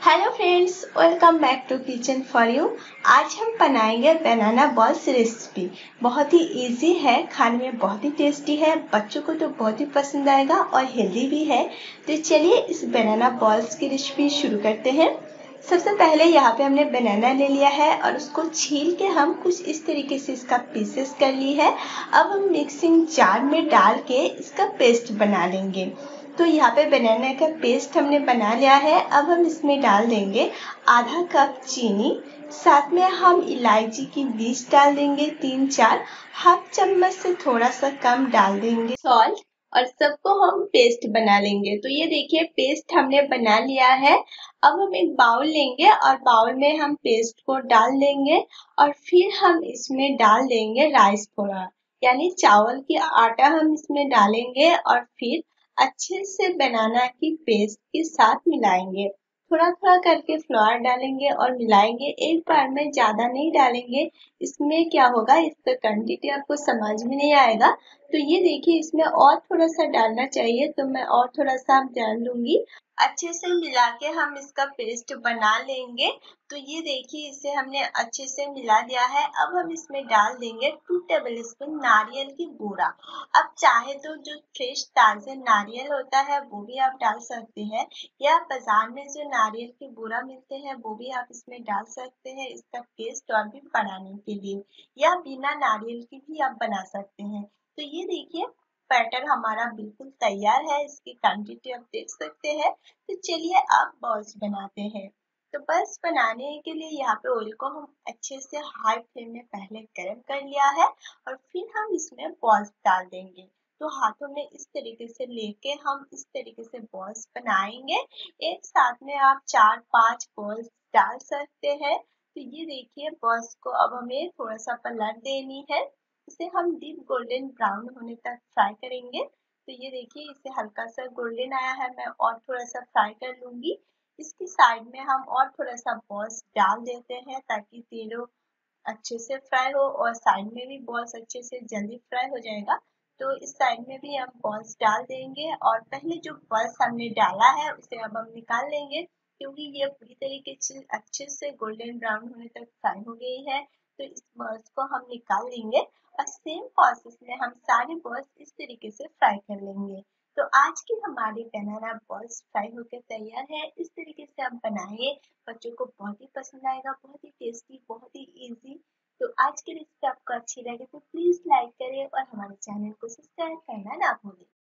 Hello friends, welcome back to kitchen for you. आज हम बनाएंगे बनाना बॉल्स रेसिपी। बहुत ही इजी है, खाने में बहुत ही टेस्टी है, बच्चों को तो बहुत ही पसंद आएगा और हेल्दी भी है। तो चलिए इस बनाना बॉल्स की रेसिपी शुरू करते हैं। सबसे पहले यहाँ पे हमने बनाना ले लिया है और उसको छील के हम कुछ इस तरीके से इसका पीसेस कर ली है। अब हम मिक्सिंग जार में डाल के इसका पेस्ट बना लेंगे। तो यहाँ पे बनाना का पेस्ट हमने बना लिया है। अब हम इसमें डाल देंगे आधा कप चीनी, साथ में हम इलायची की बीज डाल देंगे 3-4, हाफ चम्मच से थोड़ा सा कम डाल देंगे सॉल्ट और सबको हम पेस्ट बना लेंगे। तो ये देखिए पेस्ट हमने बना लिया है। अब हम एक बाउल लेंगे और बाउल में हम पेस्ट को डाल देंगे और फिर हम इसमें डाल देंगे राइस फ्लोर यानी चावल की आटा हम इसमें डालेंगे और फिर अच्छे से बनाना की पेस्ट के साथ मिलाएंगे। थोड़ा थोड़ा करके फ्लोर डालेंगे और मिलाएंगे, एक बार में ज्यादा नहीं डालेंगे। इसमें क्या होगा, इसका क्वांटिटी आपको समझ में नहीं आएगा। तो ये देखिए इसमें और थोड़ा सा डालना चाहिए, तो मैं और थोड़ा सा डाल लूंगी। अच्छे से मिला के हम इसका पेस्ट बना लेंगे। तो ये देखिए इसे हमने अच्छे से मिला दिया है। अब हम इसमें डाल देंगे 2 टेबल स्पून नारियल की बूरा। अब चाहे तो जो फ्रेश ताजे नारियल होता है वो भी आप डाल सकते हैं, या बाजार में जो नारियल के बूरा मिलते हैं वो भी आप इसमें डाल सकते हैं इसका टेस्ट और भी बढ़ाने के लिए, या बिना नारियल की भी आप बना सकते हैं। तो ये देखिए बैटर हमारा बिल्कुल तैयार है, इसकी क्वांटिटी आप देख सकते हैं। तो चलिए अब बॉल्स बनाते हैं। तो बस बनाने के लिए यहाँ पे ऑयल को हम अच्छे से हाई फ्लेम में पहले गर्म कर लिया है और फिर हम इसमें बॉल्स डाल देंगे। तो हाथों में इस तरीके से लेके हम इस तरीके से बॉल्स बनाएंगे। एक साथ में आप 4-5 बॉल्स डाल सकते हैं। तो ये देखिए बॉल्स को अब हमें थोड़ा सा पलट देनी है। इसे हम डीप गोल्डन ब्राउन होने तक फ्राई करेंगे। तो ये देखिए इसे हल्का सा गोल्डन आया है, मैं और थोड़ा सा फ्राई कर लूंगी। इसकी साइड में हम और थोड़ा सा बॉल्स डाल देते हैं ताकि तीनों अच्छे से फ्राई हो और साइड में भी बॉल्स अच्छे से जल्दी फ्राई हो जाएगा। तो इस साइड में भी हम बॉल्स डाल देंगे और पहले जो बॉल्स हमने डाला है उसे अब हम निकाल लेंगे, क्योंकि ये पूरी तरीके से अच्छे से गोल्डन ब्राउन होने तक फ्राई हो गई है। तो इस बॉल्स को हम निकाल लेंगे और सेम प्रोसेस में हम सारे बॉल्स इस तरीके से फ्राई कर लेंगे। तो आज की हमारी बनाना बॉल्स फ्राई होकर तैयार है। इस तरीके से आप बनाइए, बच्चों को बहुत ही पसंद आएगा, बहुत ही टेस्टी, बहुत ही इजी। तो आज की रेसिपी आपको अच्छी लगे तो प्लीज लाइक करें और हमारे चैनल को सब्सक्राइब करना ना भूलें।